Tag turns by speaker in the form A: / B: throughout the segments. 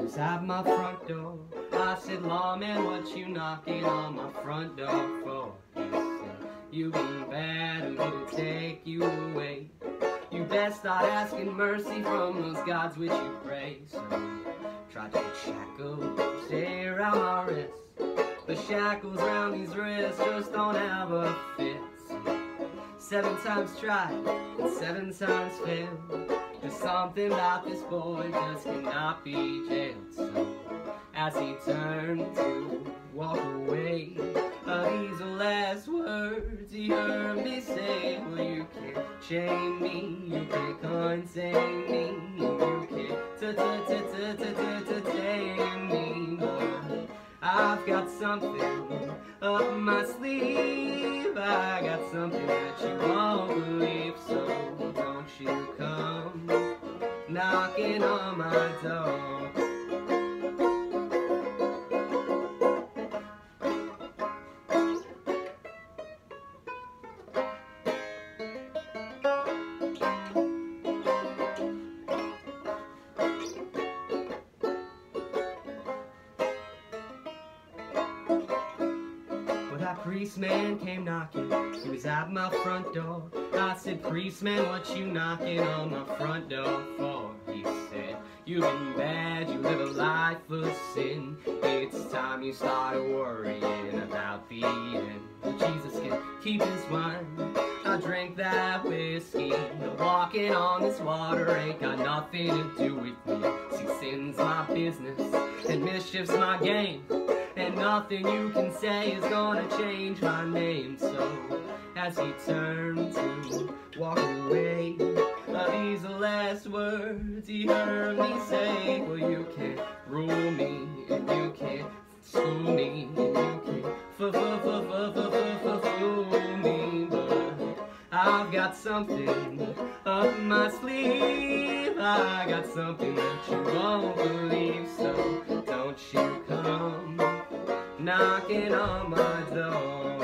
A: was at my front door. I said, lawman, what you knocking on my front door for? He said, you been bad and me to take you away. You best start asking mercy from those gods which you pray. So tried to put shackles around my wrists. The shackles round these wrists just don't have a fit. 7 times tried and 7 times failed. There's something about this boy just cannot be jailed. So as he turned to walk away, these last words he heard me say. Well, you can't chain me, you can't contain me, you can't tame me, boy. I've got something up my sleeve. I got something that you won't believe. So don't you come knocking on my door. That priest man came knocking, he was at my front door. I said, priest man, what you knocking on my front door for? He said, you've been bad, you live a life of sin. It's time you started worrying about the end. Well, Jesus can keep his wine, I drank that whiskey. Walking on this water ain't got nothing to do with me. See, sin's my business and mischief's my game, and nothing you can say is gonna change my name. So as he turned to walk away, these last words he heard me say. Well, you can't rule me, and you can't school me, and you can't fool me, but I've got something up my sleeve. I got something that you won't believe. So don't you come knocking on my door.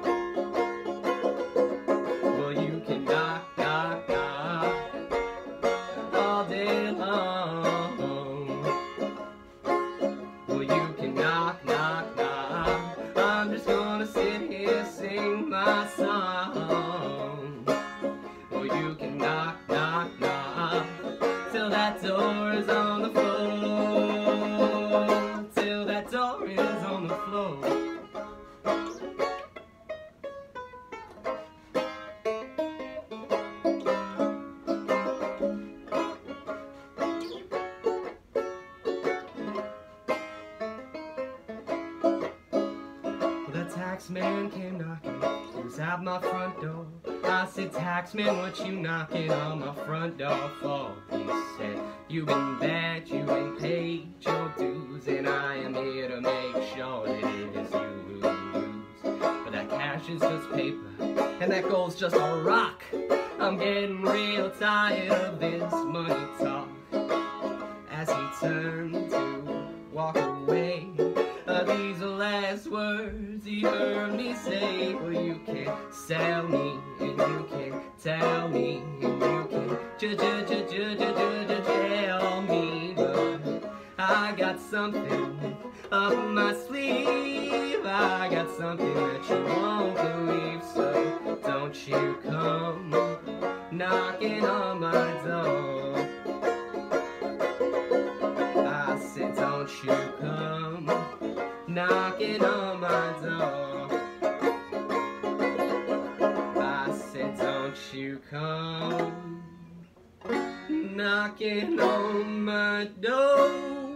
A: Well, you can knock, knock, knock all day long. Well, you can knock, knock, knock. I'm just gonna sit here, sing my song. Well, you can knock, knock, knock till that door is on the floor. Till that door is on the floor. Well, the tax man came knocking, he was at my front door. I said, tax man, what you knocking on my front door for? He said, you've been bad, you ain't paid your dues, and I am here to make sure that it is you who lose. But that cash is just paper, and that gold's just a rock. I'm getting real tired of this money talk. As he turned to walk away, these last words he heard me say. Well, you can't sell me, and you can't tell me, and you can't tell me, but I got something up my sleeve. I got something that you won't believe. So don't you come knocking on my door. I said, don't you come knocking on my door. I said, don't you come knocking on my door.